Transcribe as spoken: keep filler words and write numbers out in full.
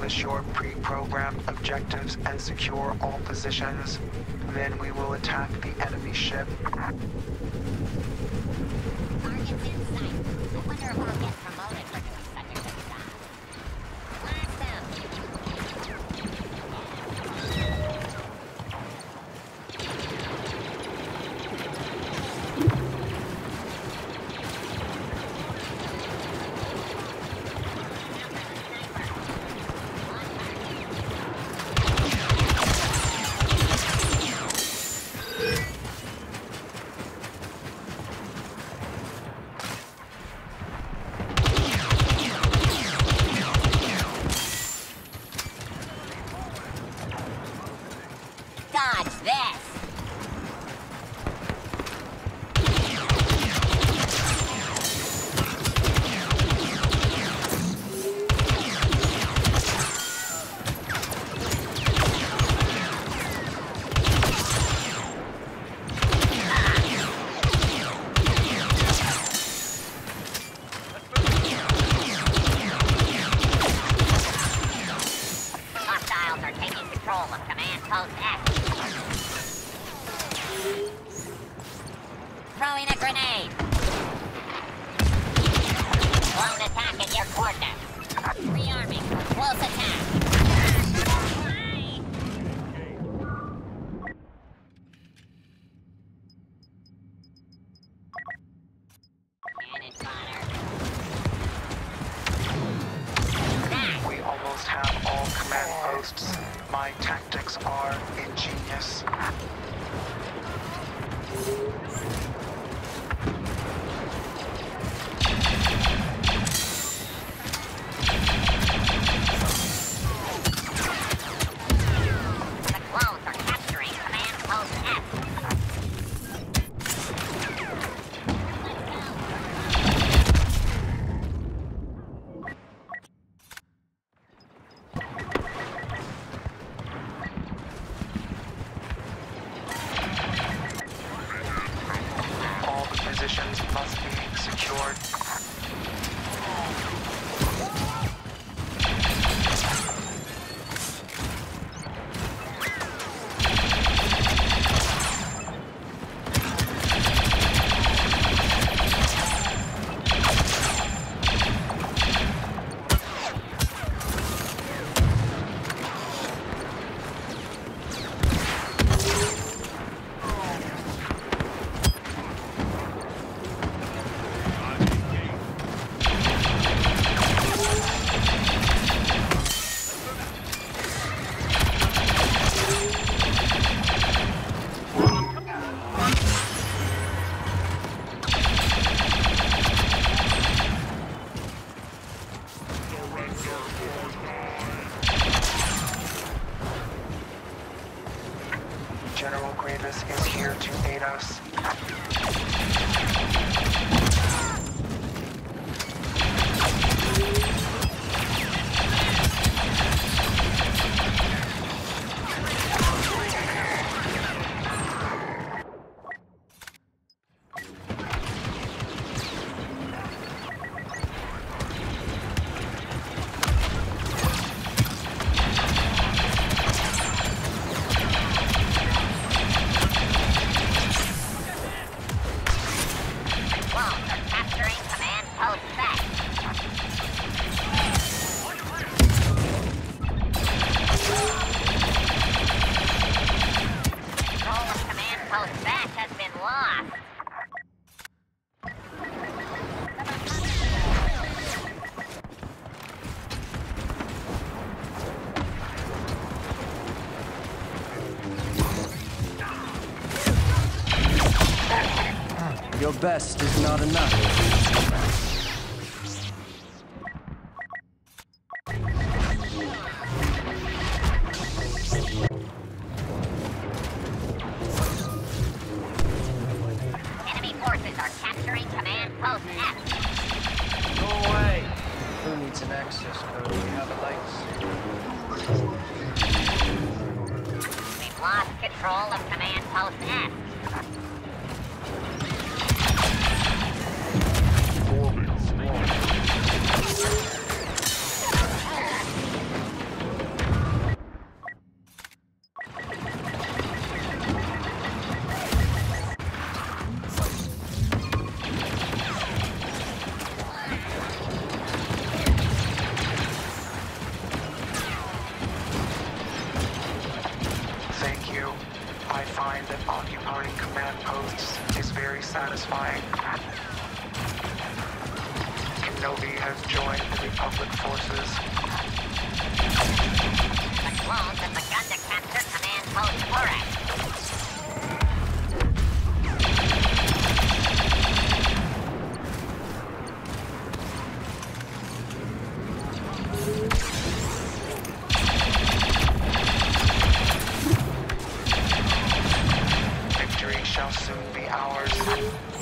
Establish your pre-programmed objectives and secure all positions. Then we will attack the enemy ship. Target's in sight. I wonder if we'll get promoted for doing such a good job. Blast them! Dodge this! Hostiles are taking control of Command Post X. Throwing a grenade. Lone attack at your coordinates. Rearming for close attack. Cannon fodder. We almost have all command posts. My tactics are ingenious. The clones are capturing Command Post X. All the positions must be secured. General Grievous is here to aid us. Clones are capturing Command Post X. Control of Command Post X has been lost. Your best is not enough. Enemy forces are capturing Command Post X. Go away. Who needs an access code? We have lights. We've lost control of Command Post X. occupying command posts is very satisfying. Kenobi has joined the Republic forces. The clones have begun to capture command post Florek. Victory shall soon be ours.